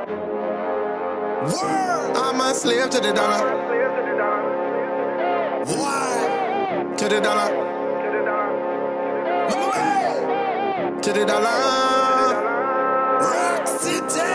I'm a slave to the dollar. Why? To the dollar. To the dollar. Rock City.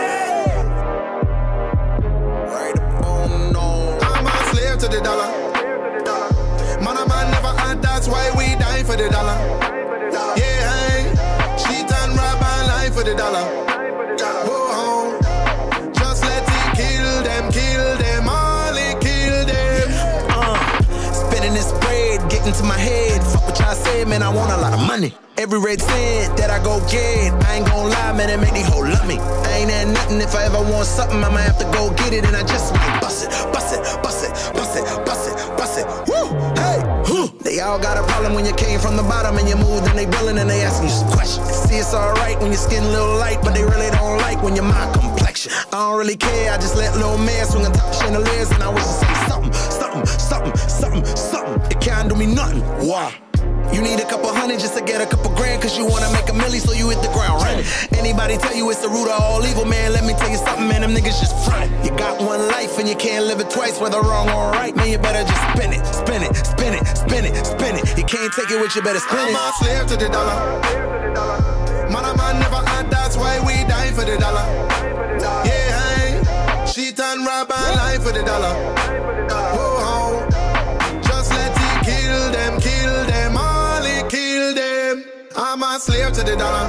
Right on, no. I'm a slave to the dollar. Man, a man never had, that's why we die for the dollar. Yeah, hey. Cheat and rob and lie for the dollar. Whoa, just let it kill them, all it kill them. Spinning this bread, getting to my head. Fuck what y'all say, man, I want a lot of money. Every red cent that I go get, I ain't gon' lie, man, it make these hoes love me. I ain't had nothing, if I ever want something, I might have to go get it, and I just might bust it, bust it, bust it, bust it, bust it, bust it. Woo, hey, they all got a problem when you came from the bottom and you moved and they billin' and they asking you some questions. See, it's alright when your skin a little light, but they really don't like when you're my complexion. I don't really care, I just let little man swing on top of chandeliers, and I wish to say something, something, something, something, something. It can't do me nothing. Why? You need a couple hundred just to get a couple grand, cause you wanna make a milli, so you hit the ground running. Anybody tell you it's the root of all evil, man, let me tell you something, man, them niggas just front. You got one life and you can't live it twice, whether wrong or right, man, you better just spin it, spin it, spin it, spin it, spin it. You can't take it with you, better spin it. I'm a slave to the dollar. Man, a man never had, that's why we die for the dollar. Yeah, hey. Cheat and rob and lie for the dollar. Whoa, just let it kill them, all it kill them. I'm a slave to the dollar.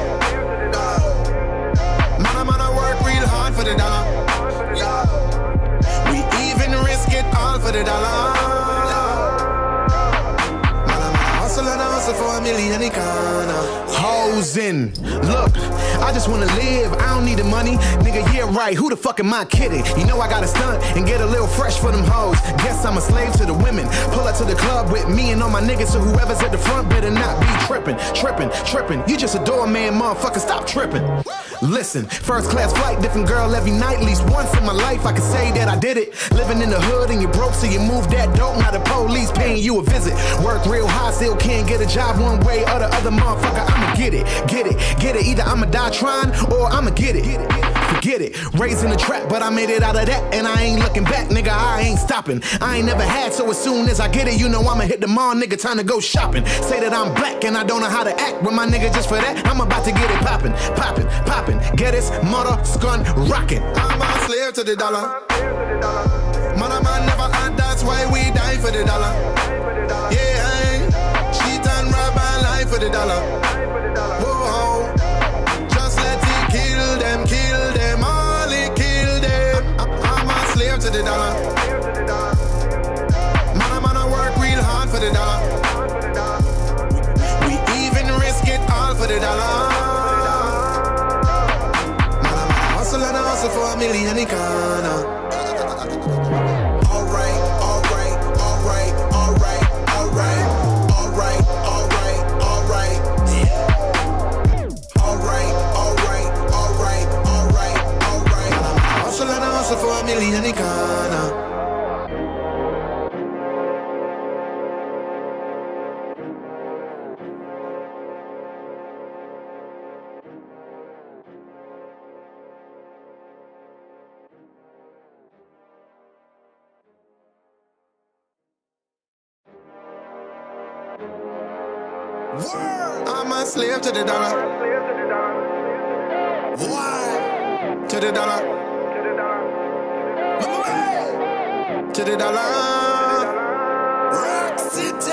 Man, I work real hard for the dollar. We even risk it all for the dollar. Man, I hustle and I hustle for a million corner. Hoes in. Look, I just wanna live, I don't need the money. Nigga, yeah right, who the fuck am I kidding? You know I gotta stunt and get a little fresh for them hoes. Guess I'm a slave to the women. Pull up to the club with me and all my niggas, so whoever's at the front better not be tripping, tripping, tripping. You just a doorman, motherfucker, stop tripping. Listen, first class flight, different girl every night. At least once in my life I can say that I did it. Living in the hood and you broke, so you moved that dope. Now the police paying you a visit. Work real hard, still can't get a job one way or the other, motherfucker, I'ma get it, get it, get it. Either I'ma die trying or I'ma get it. Forget it, raised in the trap, but I made it out of that, and I ain't looking back, nigga, I ain't stopping. I ain't never had, so as soon as I get it, you know I'ma hit the mall, nigga, time to go shopping. Say that I'm black and I don't know how to act with my nigga, just for that, I'm about to get it poppin', poppin', poppin'. Get this mother scun rockin'. I'm a slave to the dollar. Man, a man never had, that's why we die for the dollar. Yeah, hey. Cheat and rob and lie for the dollar. Whoa, just let it kill them, all it kill them. I'm a slave to the dollar. Man, I work real hard for the dollar. We even risk it all for the dollar. Man, I hustle and I hustle for a million corner. For a million corner. I'm a slave to the dollar. Why? To the dollar. To the dollar. Rock City.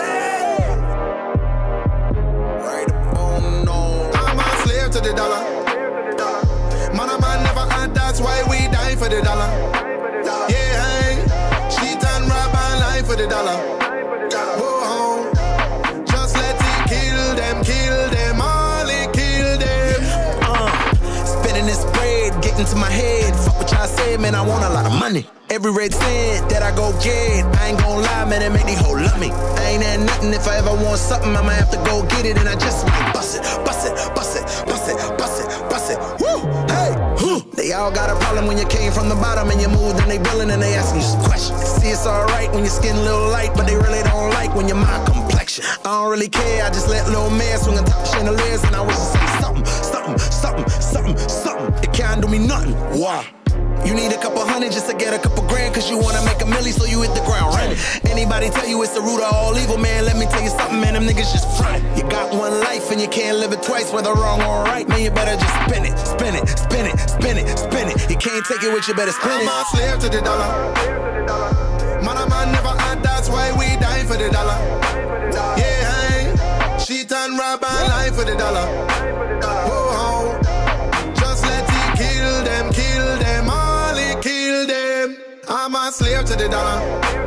Right on, no. I'm a slave to the dollar. Man, a man never had, that's why we die for the dollar. Yeah, hey. Cheat and rob and lie for the dollar. Whoa, just let it kill them, all it kill them. Spinning this bread, getting to my head. Fuck what y'all say, man, I want a lot of money. Every red cent that I go get, I ain't gon' lie, man, it make these hoes love me. I ain't had nothing, if I ever want something, I might have to go get it, and I just might bust it, bust it, bust it, bust it, bust it, bust it. Woo, hey, they all got a problem when you came from the bottom and you moved and they billin' and they asking you some questions. See, it's alright when your skin a little light, but they really don't like when you're my complexion. I don't really care, I just let little man swing on top of chandeliers, and I wish to say something, something, something, something, something. It can't do me nothing. Why? You need a couple hundred just to get a couple grand, cause you wanna make a milli, so you hit the ground running. Anybody tell you it's the root of all evil, man, let me tell you something, man, them niggas just frontin'. You got one life and you can't live it twice, whether wrong or right, man, you better just spin it, spin it, spin it, spin it, spin it. You can't take it with you, better spin it. I'm a slave to the dollar. Man, a man never had, that's why we die for the dollar. Yeah, hey, cheat and rob and lie for the dollar. Oh, just let it kill them, all it kill them. I'm a slave to the dollar.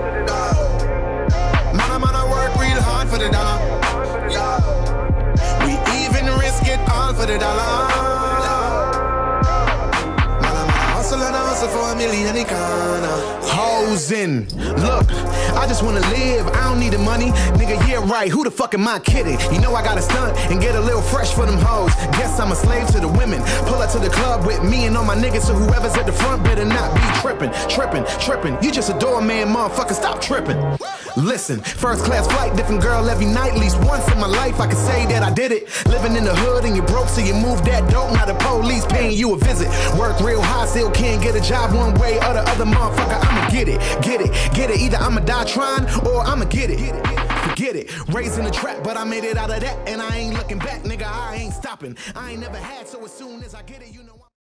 Man, I work real hard for the dollar. We even risk it all for the dollar. Man, I hustle for $1 million in corner. Hoes in. Look, I just wanna live, I don't need the money. Nigga, yeah, right, who the fuck am I kidding? You know I gotta stunt and get a little fresh for them hoes. Guess I'm a slave to the women. Pull up to the club with me and all my niggas, so whoever's at the front better not be trippin'. You just a doorman, motherfucker, stop trippin'. Listen, first class flight, different girl every night. At least once in my life I can say that I did it. Living in the hood and you broke, so you move that dope. Now the police paying you a visit. Work real hard, still can't get a job one way or the other, motherfucker, I'ma get it. Either I'ma die trying or I'ma get it. Forget it, raised in the trap, but I made it out of that, and I ain't looking back, nigga, I ain't stopping. I ain't never had, so as soon as I get it, you know